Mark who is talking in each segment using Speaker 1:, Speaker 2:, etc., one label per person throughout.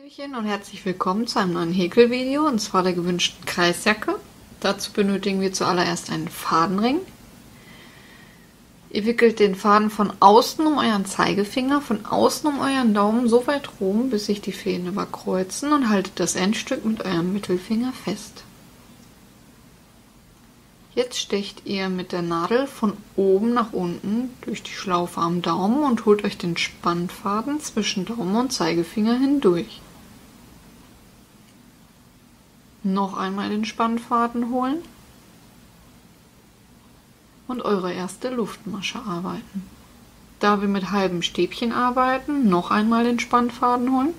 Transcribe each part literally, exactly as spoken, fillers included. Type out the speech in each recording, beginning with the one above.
Speaker 1: Hallöchen und herzlich willkommen zu einem neuen Häkelvideo, und zwar der gewünschten Kreisjacke. Dazu benötigen wir zuallererst einen Fadenring. Ihr wickelt den Faden von außen um euren Zeigefinger, von außen um euren Daumen so weit rum, bis sich die Fäden überkreuzen, und haltet das Endstück mit eurem Mittelfinger fest. Jetzt stecht ihr mit der Nadel von oben nach unten durch die Schlaufe am Daumen und holt euch den Spannfaden zwischen Daumen und Zeigefinger hindurch. Noch einmal den Spannfaden holen und eure erste Luftmasche arbeiten. Da wir mit halben Stäbchen arbeiten, noch einmal den Spannfaden holen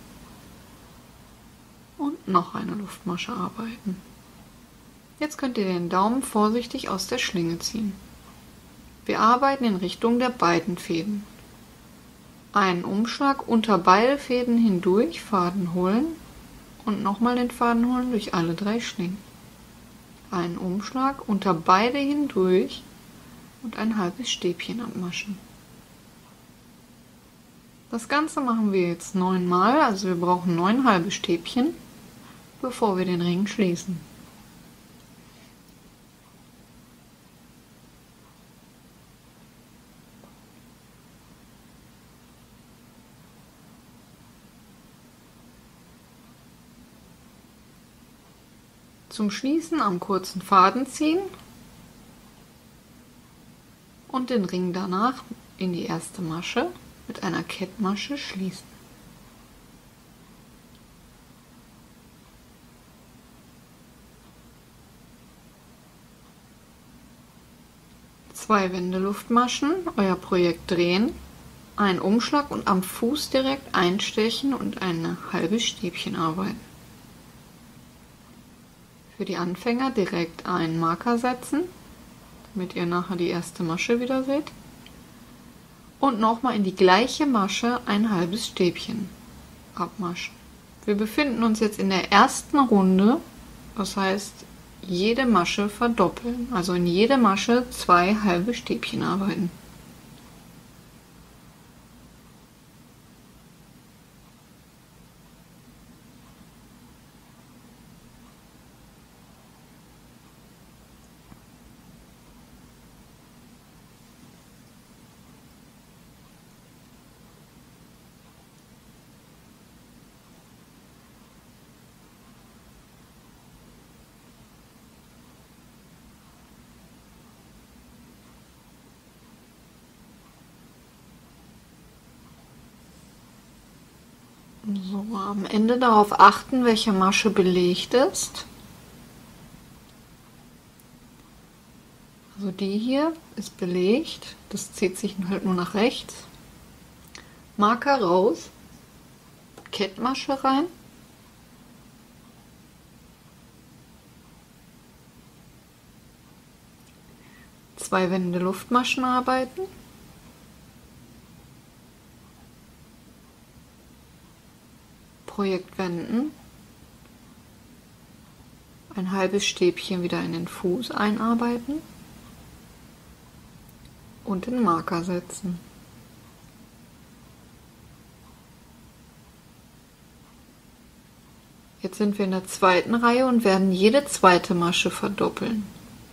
Speaker 1: und noch eine Luftmasche arbeiten. Jetzt könnt ihr den Daumen vorsichtig aus der Schlinge ziehen. Wir arbeiten in Richtung der beiden Fäden. Einen Umschlag unter beide Fäden hindurch, Faden holen und nochmal den Faden holen durch alle drei Schlingen. Einen Umschlag unter beide hindurch und ein halbes Stäbchen abmaschen. Das Ganze machen wir jetzt neunmal, also wir brauchen neun halbe Stäbchen, bevor wir den Ring schließen. Zum Schließen am kurzen Faden ziehen und den Ring danach in die erste Masche mit einer Kettmasche schließen. Zwei Wendeluftmaschen, euer Projekt drehen, einen Umschlag und am Fuß direkt einstechen und ein halbes Stäbchen arbeiten. Für die Anfänger direkt einen Marker setzen, damit ihr nachher die erste Masche wieder seht. Und nochmal in die gleiche Masche ein halbes Stäbchen abmaschen. Wir befinden uns jetzt in der ersten Runde, das heißt jede Masche verdoppeln. Also in jede Masche zwei halbe Stäbchen arbeiten. So, am Ende darauf achten, welche Masche belegt ist. Also die hier ist belegt, das zieht sich halt nur nach rechts. Marker raus, Kettmasche rein. Zwei Wände Luftmaschen arbeiten. Projekt wenden, ein halbes Stäbchen wieder in den Fuß einarbeiten und den Marker setzen. Jetzt sind wir in der zweiten Reihe und werden jede zweite Masche verdoppeln.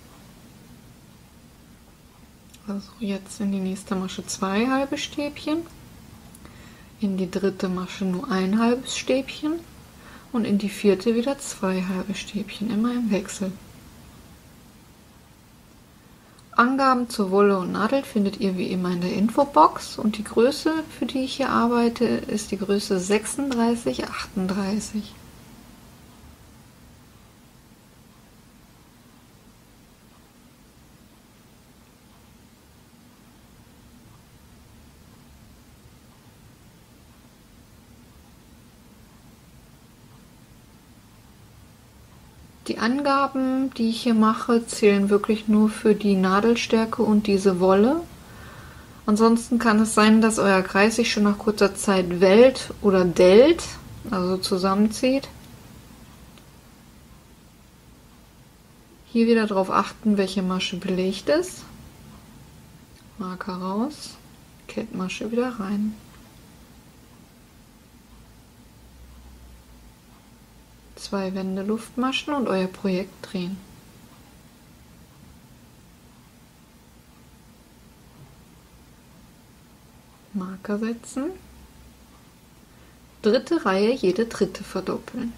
Speaker 1: Also jetzt in die nächste Masche zwei halbe Stäbchen. In die dritte Masche nur ein halbes Stäbchen und in die vierte wieder zwei halbe Stäbchen, immer im Wechsel. Angaben zur Wolle und Nadel findet ihr wie immer in der Infobox, und die Größe, für die ich hier arbeite, ist die Größe sechsunddreißig achtunddreißig. Die Angaben, die ich hier mache, zählen wirklich nur für die Nadelstärke und diese Wolle. Ansonsten kann es sein, dass euer Kreis sich schon nach kurzer Zeit wellt oder dellt, also zusammenzieht. Hier wieder darauf achten, welche Masche belegt ist. Marker raus, Kettmasche wieder rein. Zwei Wände Luftmaschen und euer Projekt drehen. Marker setzen. Dritte Reihe, jede dritte verdoppeln.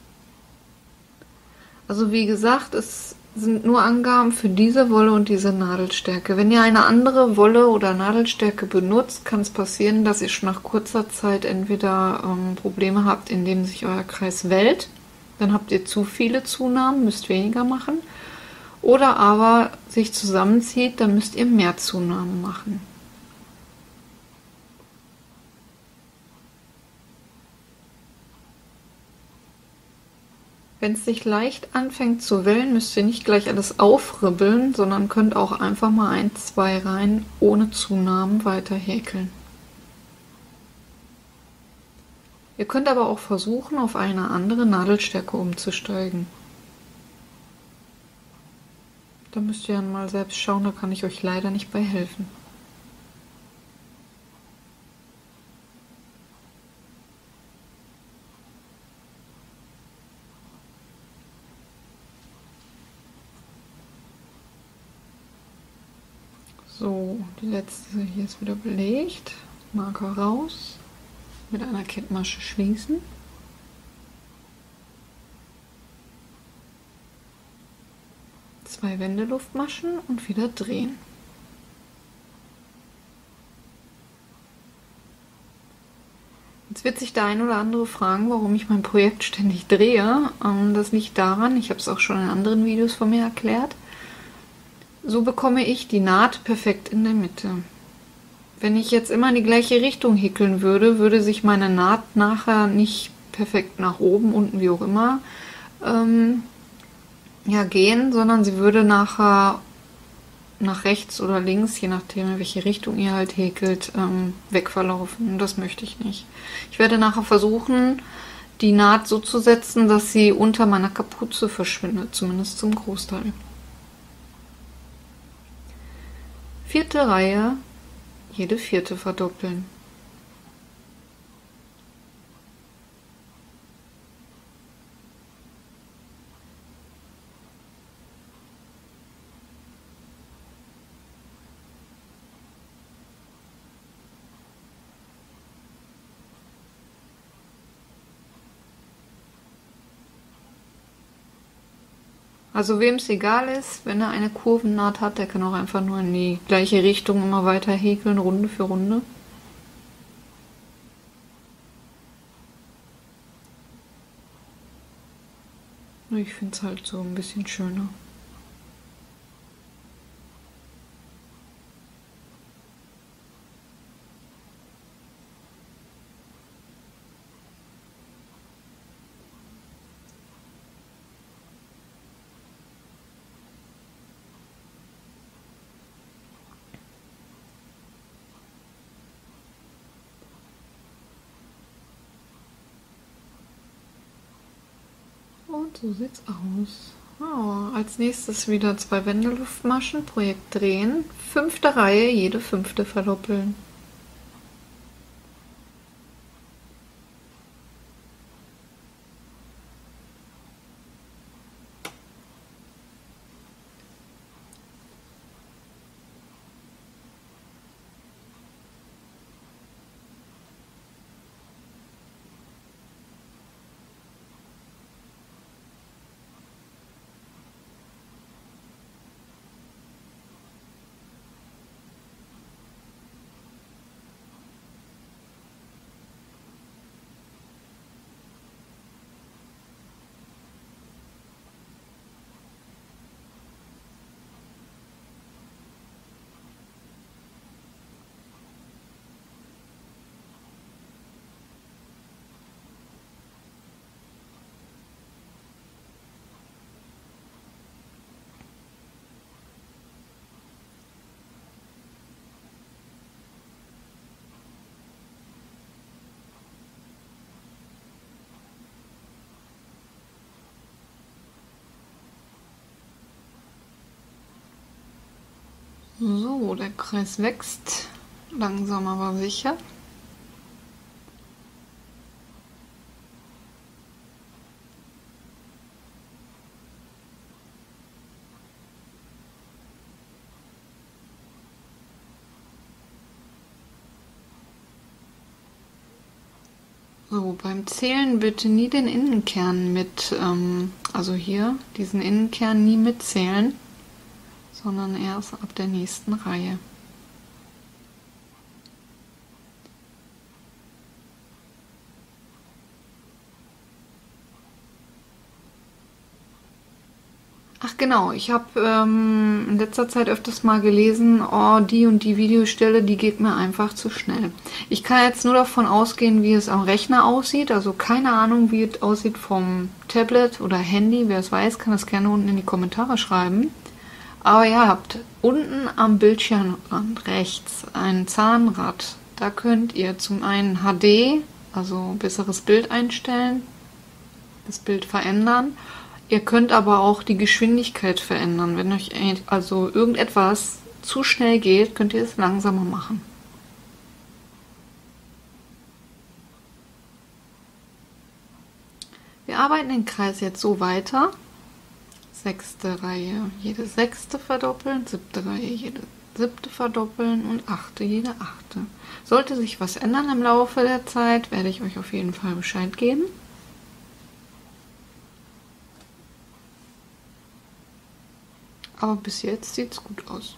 Speaker 1: Also wie gesagt, es sind nur Angaben für diese Wolle und diese Nadelstärke. Wenn ihr eine andere Wolle oder Nadelstärke benutzt, kann es passieren, dass ihr schon nach kurzer Zeit entweder ähm, Probleme habt, indem sich euer Kreis wellt. Dann habt ihr zu viele Zunahmen, müsst weniger machen. Oder aber sich zusammenzieht, dann müsst ihr mehr Zunahmen machen. Wenn es sich leicht anfängt zu wellen, müsst ihr nicht gleich alles aufribbeln, sondern könnt auch einfach mal ein, zwei Reihen ohne Zunahmen weiter häkeln. Ihr könnt aber auch versuchen, auf eine andere Nadelstärke umzusteigen. Da müsst ihr dann mal selbst schauen, da kann ich euch leider nicht bei helfen. So, die letzte hier ist wieder belegt. Marker raus. Mit einer Kettmasche schließen. Zwei Wände Luftmaschen und wieder drehen. Jetzt wird sich der ein oder andere fragen, warum ich mein Projekt ständig drehe. Das liegt daran, ich habe es auch schon in anderen Videos von mir erklärt, so bekomme ich die Naht perfekt in der Mitte. Wenn ich jetzt immer in die gleiche Richtung häkeln würde, würde sich meine Naht nachher nicht perfekt nach oben, unten, wie auch immer, ähm, ja, gehen, sondern sie würde nachher nach rechts oder links, je nachdem in welche Richtung ihr halt häkelt, ähm, wegverlaufen. Und das möchte ich nicht. Ich werde nachher versuchen, die Naht so zu setzen, dass sie unter meiner Kapuze verschwindet, zumindest zum Großteil. Vierte Reihe, jede vierte verdoppeln. Also wem es egal ist, wenn er eine Kurvennaht hat, der kann auch einfach nur in die gleiche Richtung immer weiter häkeln, Runde für Runde. Ich finde es halt so ein bisschen schöner. Und so sieht's aus. Oh, als nächstes wieder zwei Wände Luftmaschen, Projekt drehen, fünfte Reihe, jede fünfte verdoppeln. So, der Kreis wächst, langsam aber sicher. So, beim Zählen bitte nie den Innenkern mit, ähm, also hier, diesen Innenkern nie mitzählen, sondern erst ab der nächsten Reihe. Ach genau, ich habe ähm, in letzter Zeit öfters mal gelesen, oh, die und die Videostelle, die geht mir einfach zu schnell. Ich kann jetzt nur davon ausgehen, wie es am Rechner aussieht, also keine Ahnung, wie es aussieht vom Tablet oder Handy. Wer es weiß, kann das gerne unten in die Kommentare schreiben. Aber ihr habt unten am Bildschirmrand rechts ein Zahnrad. Da könnt ihr zum einen H D, also besseres Bild einstellen, das Bild verändern. Ihr könnt aber auch die Geschwindigkeit verändern. Wenn euch also irgendetwas zu schnell geht, könnt ihr es langsamer machen. Wir arbeiten den Kreis jetzt so weiter. Sechste Reihe, jede sechste verdoppeln, siebte Reihe, jede siebte verdoppeln und achte, jede achte. Sollte sich was ändern im Laufe der Zeit, werde ich euch auf jeden Fall Bescheid geben. Aber bis jetzt sieht es gut aus.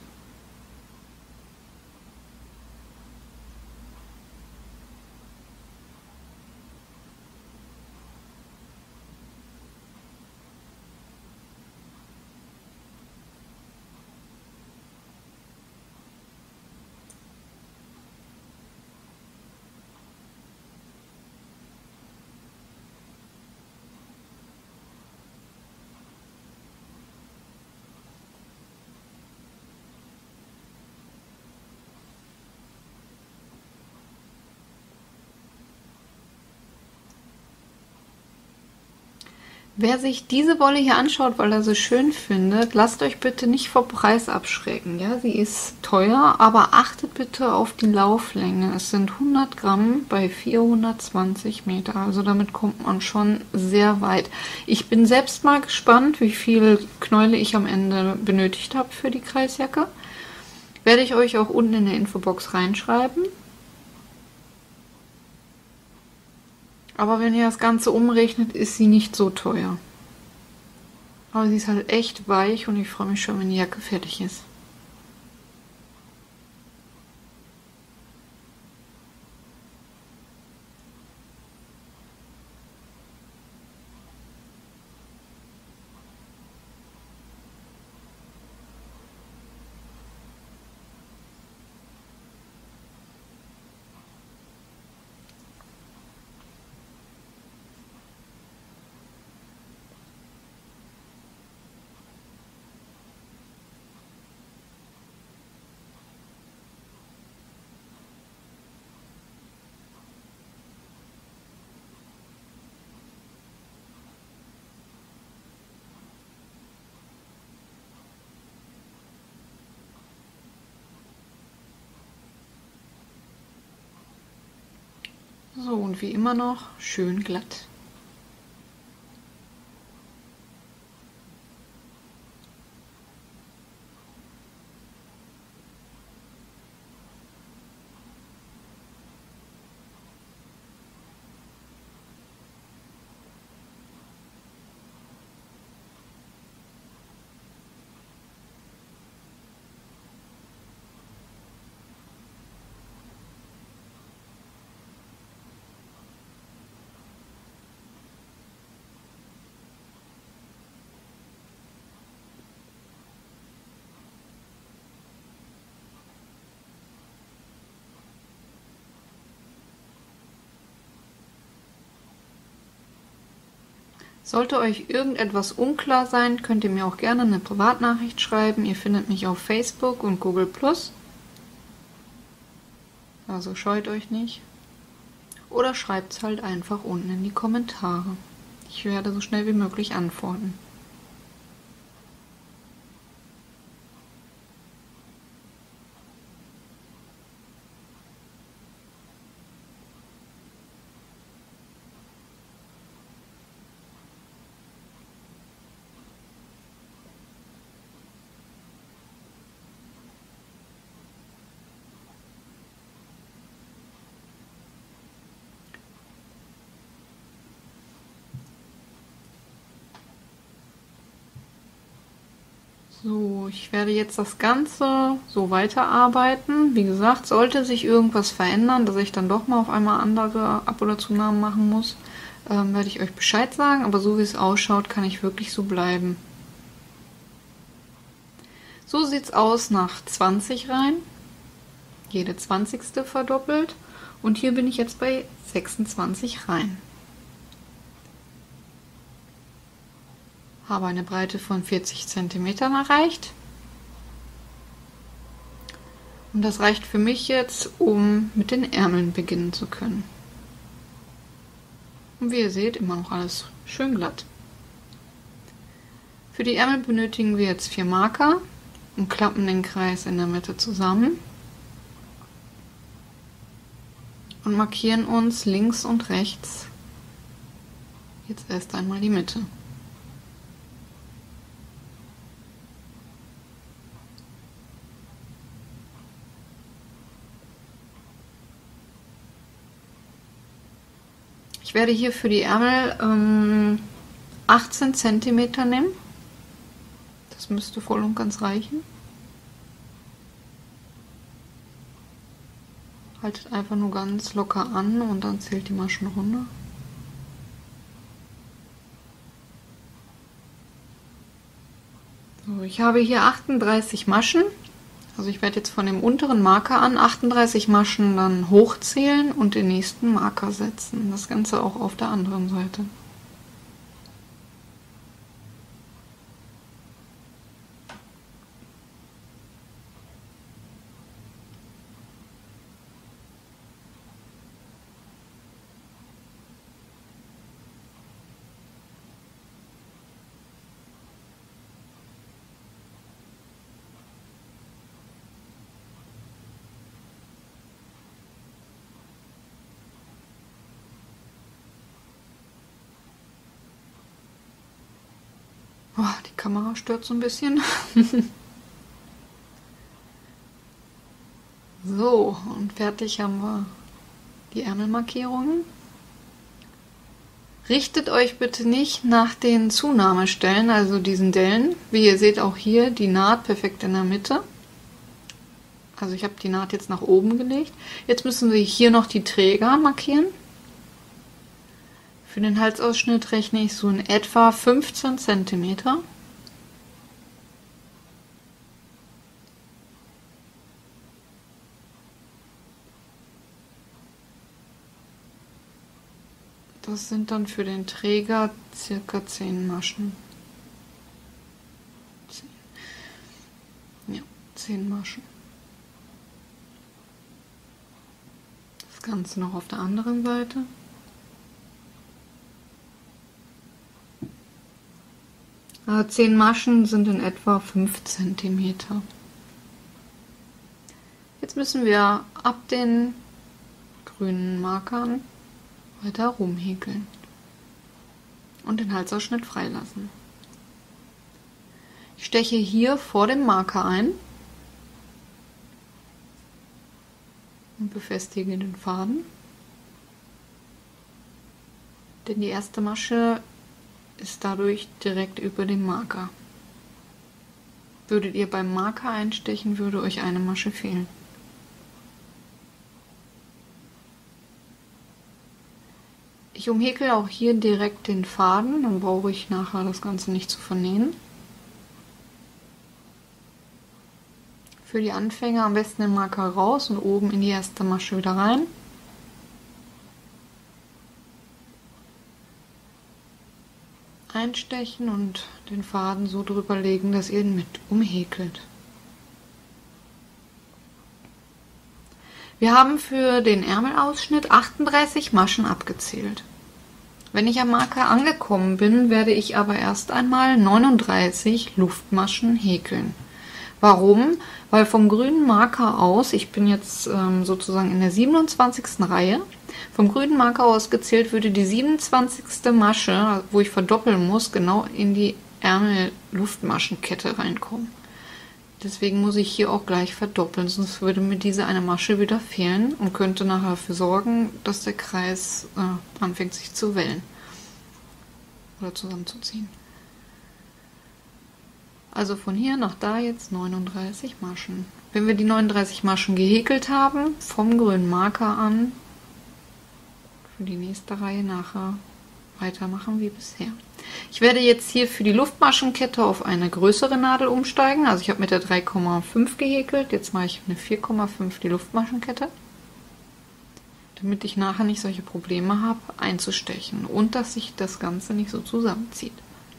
Speaker 1: Wer sich diese Wolle hier anschaut, weil er sie schön findet, lasst euch bitte nicht vom Preis abschrecken. Ja, sie ist teuer, aber achtet bitte auf die Lauflänge. Es sind hundert Gramm bei vierhundertzwanzig Meter, also damit kommt man schon sehr weit. Ich bin selbst mal gespannt, wie viel Knäule ich am Ende benötigt habe für die Kreisjacke. Werde ich euch auch unten in der Infobox reinschreiben. Aber wenn ihr das Ganze umrechnet, ist sie nicht so teuer. Aber sie ist halt echt weich und ich freue mich schon, wenn die Jacke fertig ist. So, und wie immer noch schön glatt. Sollte euch irgendetwas unklar sein, könnt ihr mir auch gerne eine Privatnachricht schreiben. Ihr findet mich auf Facebook und Google plus. Also scheut euch nicht. Oder schreibt es halt einfach unten in die Kommentare. Ich werde so schnell wie möglich antworten. So, ich werde jetzt das Ganze so weiterarbeiten. Wie gesagt, sollte sich irgendwas verändern, dass ich dann doch mal auf einmal andere Ab- oder Zunahmen machen muss, ähm, werde ich euch Bescheid sagen. Aber so wie es ausschaut, kann ich wirklich so bleiben. So sieht es aus nach zwanzig Reihen. Jede zwanzigste verdoppelt. Und hier bin ich jetzt bei sechsundzwanzig Reihen. Habe eine Breite von vierzig Zentimeter erreicht. Und das reicht für mich jetzt, um mit den Ärmeln beginnen zu können. Und wie ihr seht, immer noch alles schön glatt. Für die Ärmel benötigen wir jetzt vier Marker und klappen den Kreis in der Mitte zusammen. Und markieren uns links und rechts jetzt erst einmal die Mitte. Ich werde hier für die Ärmel ähm, achtzehn Zentimeter nehmen. Das müsste voll und ganz reichen. Haltet einfach nur ganz locker an und dann zählt die Maschen runter. So, ich habe hier achtunddreißig Maschen. Also ich werde jetzt von dem unteren Marker an achtunddreißig Maschen dann hochzählen und den nächsten Marker setzen. Das Ganze auch auf der anderen Seite. Oh, die Kamera stört so ein bisschen. So, und fertig haben wir die Ärmelmarkierungen. Richtet euch bitte nicht nach den Zunahmestellen, also diesen Dellen. Wie ihr seht auch hier die Naht perfekt in der Mitte. Also ich habe die Naht jetzt nach oben gelegt. Jetzt müssen wir hier noch die Träger markieren. Für den Halsausschnitt rechne ich so in etwa fünfzehn Zentimeter. Das sind dann für den Träger circa zehn Maschen. zehn. Ja, zehn Maschen. Das Ganze noch auf der anderen Seite. zehn Maschen sind in etwa fünf Zentimeter. Jetzt müssen wir ab den grünen Markern weiter rumhäkeln und den Halsausschnitt freilassen. Ich steche hier vor dem Marker ein und befestige den Faden, denn die erste Masche ist dadurch direkt über dem Marker. Würdet ihr beim Marker einstechen, würde euch eine Masche fehlen. Ich umhäkel auch hier direkt den Faden, dann brauche ich nachher das Ganze nicht zu vernähen. Für die Anfänger am besten den Marker raus und oben in die erste Masche wieder rein. Einstechen und den Faden so drüber legen, dass ihr ihn mit umhäkelt. Wir haben für den Ärmelausschnitt achtunddreißig Maschen abgezählt. Wenn ich am Marker angekommen bin, werde ich aber erst einmal neununddreißig Luftmaschen häkeln. Warum? Weil vom grünen Marker aus, ich bin jetzt ähm, sozusagen in der siebenundzwanzigsten Reihe, vom grünen Marker aus gezählt würde die siebenundzwanzigste Masche, wo ich verdoppeln muss, genau in die Ärmel-Luftmaschenkette reinkommen. Deswegen muss ich hier auch gleich verdoppeln, sonst würde mir diese eine Masche wieder fehlen und könnte nachher dafür sorgen, dass der Kreis äh, anfängt sich zu wellen oder zusammenzuziehen. Also von hier nach da jetzt neununddreißig Maschen. Wenn wir die neununddreißig Maschen gehäkelt haben, vom grünen Marker an, für die nächste Reihe nachher weitermachen wie bisher. Ich werde jetzt hier für die Luftmaschenkette auf eine größere Nadel umsteigen. Also ich habe mit der drei Komma fünf gehäkelt, jetzt mache ich eine vier Komma fünf die Luftmaschenkette, damit ich nachher nicht solche Probleme habe einzustechen und dass sich das Ganze nicht so zusammenzieht.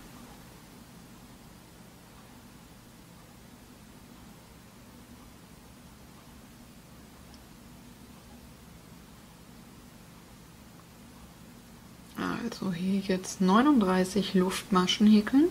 Speaker 1: Also hier jetzt neununddreißig Luftmaschen häkeln.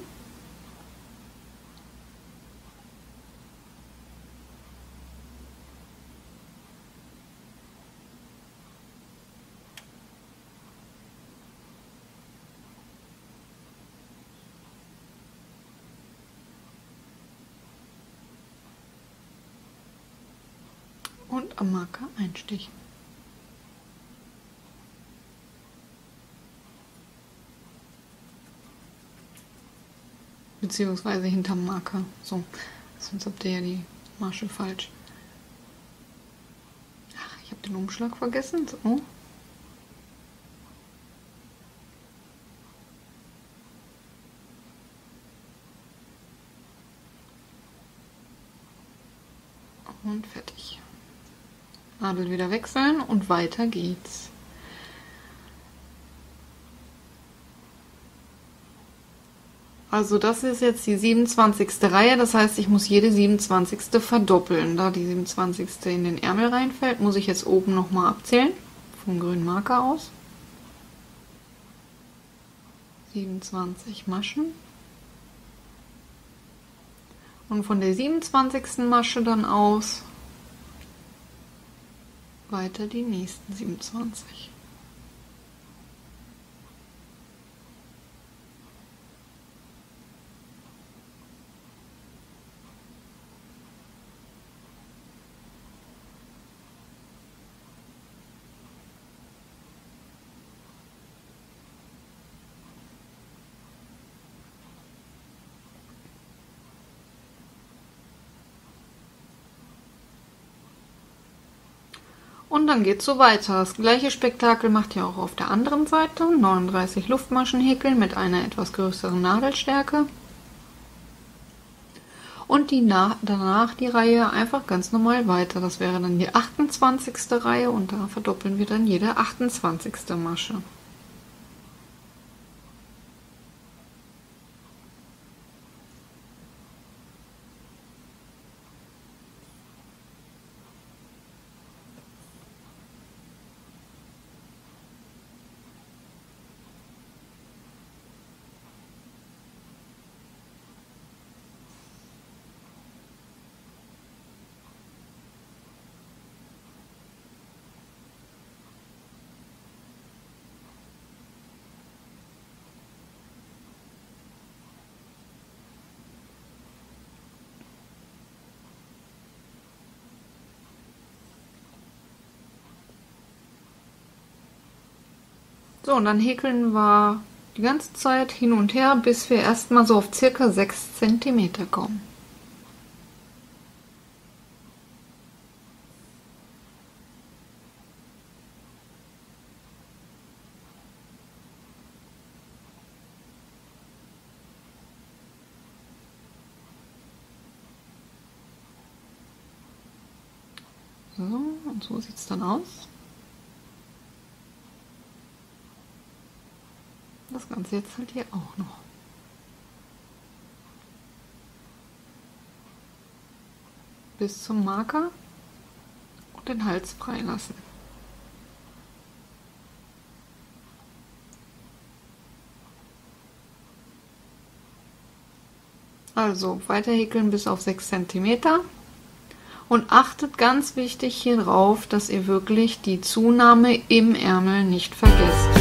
Speaker 1: Und am Marker einstechen. Beziehungsweise hinterm Marker. So, sonst habt ihr ja die Masche falsch. Ach, ich habe den Umschlag vergessen. So. Und fertig. Nadel wieder wechseln und weiter geht's. Also das ist jetzt die siebenundzwanzigste Reihe, das heißt, ich muss jede siebenundzwanzigste verdoppeln. Da die siebenundzwanzigste in den Ärmel reinfällt, muss ich jetzt oben nochmal abzählen, vom grünen Marker aus. siebenundzwanzig Maschen. Und von der siebenundzwanzigsten Masche dann aus weiter die nächsten siebenundzwanzig. Und dann geht es so weiter. Das gleiche Spektakel macht ihr auch auf der anderen Seite. neununddreißig Luftmaschen häkeln mit einer etwas größeren Nadelstärke. Und die nach, danach die Reihe einfach ganz normal weiter. Das wäre dann die achtundzwanzigste Reihe und da verdoppeln wir dann jede achtundzwanzigste Masche. So, und dann häkeln wir die ganze Zeit hin und her, bis wir erstmal so auf circa sechs Zentimeter kommen. So, und so sieht es dann aus. Das Ganze jetzt halt hier auch noch. Bis zum Marker und den Hals freilassen. Also weiter häkeln bis auf sechs Zentimeter. Und achtet ganz wichtig hier drauf, dass ihr wirklich die Zunahme im Ärmel nicht vergesst.